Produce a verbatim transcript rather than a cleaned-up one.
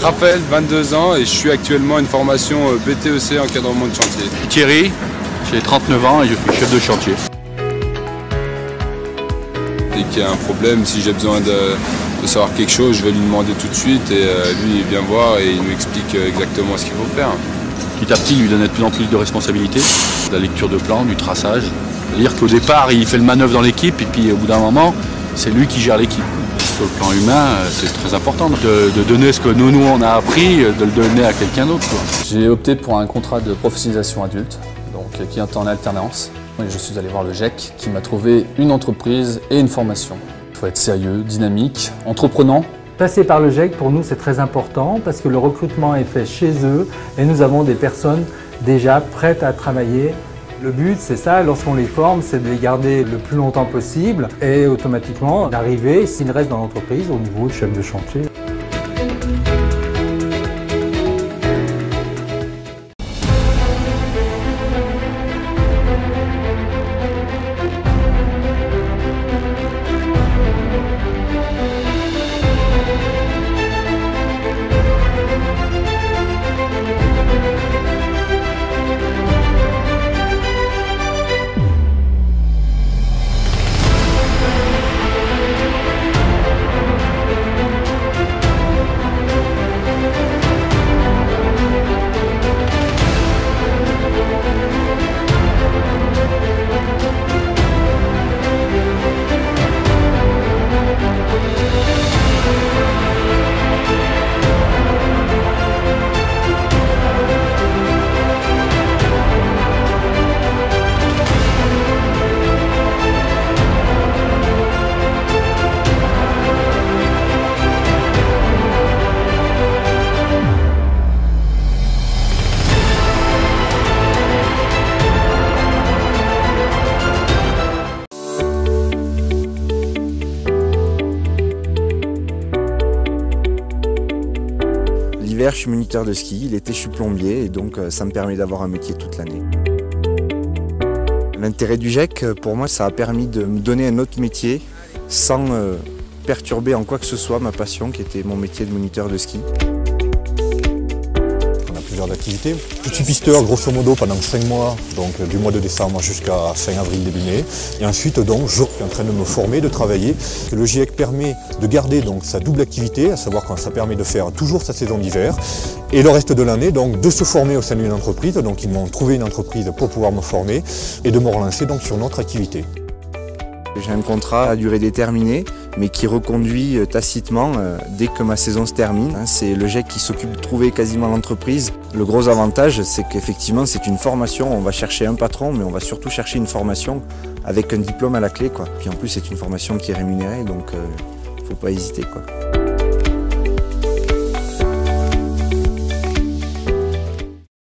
Raphaël, vingt-deux ans, et je suis actuellement à une formation B T E C encadrement de chantier. Thierry, j'ai trente-neuf ans et je suis chef de chantier. Dès qu'il y a un problème, si j'ai besoin de, de savoir quelque chose, je vais lui demander tout de suite et euh, lui il vient voir et il nous explique exactement ce qu'il faut faire. Petit à petit, il lui donnait de plus en plus de responsabilités, de la lecture de plan, du traçage. C'est-à-dire qu'au départ, il fait le manœuvre dans l'équipe et puis au bout d'un moment, c'est lui qui gère l'équipe. Sur le plan humain, c'est très important de, de donner ce que nous, nous, on a appris, de le donner à quelqu'un d'autre. J'ai opté pour un contrat de professionnalisation adulte, donc qui est en alternance. Et je suis allé voir le G E C qui m'a trouvé une entreprise et une formation. Il faut être sérieux, dynamique, entreprenant. Passer par le G E C, pour nous, c'est très important parce que le recrutement est fait chez eux et nous avons des personnes déjà prêtes à travailler. Le but, c'est ça, lorsqu'on les forme, c'est de les garder le plus longtemps possible et automatiquement d'arriver, s'ils restent dans l'entreprise, au niveau de chef de chantier. L'hiver, je suis moniteur de ski, l'été, je suis plombier et donc ça me permet d'avoir un métier toute l'année. L'intérêt du G E C, pour moi, ça a permis de me donner un autre métier sans euh, perturber en quoi que ce soit ma passion qui était mon métier de moniteur de ski. On a plusieurs activités. Je suis pisteur grosso modo pendant cinq mois, donc du mois de décembre jusqu'à fin avril, début mai. Et ensuite, donc, je suis en train de me former, de travailler. Le G E C permet de garder donc sa double activité, à savoir que ça permet de faire toujours sa saison d'hiver et le reste de l'année, donc de se former au sein d'une entreprise. Donc ils m'ont trouvé une entreprise pour pouvoir me former et de me relancer donc sur notre activité. J'ai un contrat à durée déterminée, mais qui reconduit tacitement euh, dès que ma saison se termine. C'est le G E C qui s'occupe de trouver quasiment l'entreprise. Le gros avantage, c'est qu'effectivement, c'est une formation. On va chercher un patron, mais on va surtout chercher une formation avec un diplôme à la clé, quoi. Puis en plus, c'est une formation qui est rémunérée, donc euh, faut pas hésiter, quoi.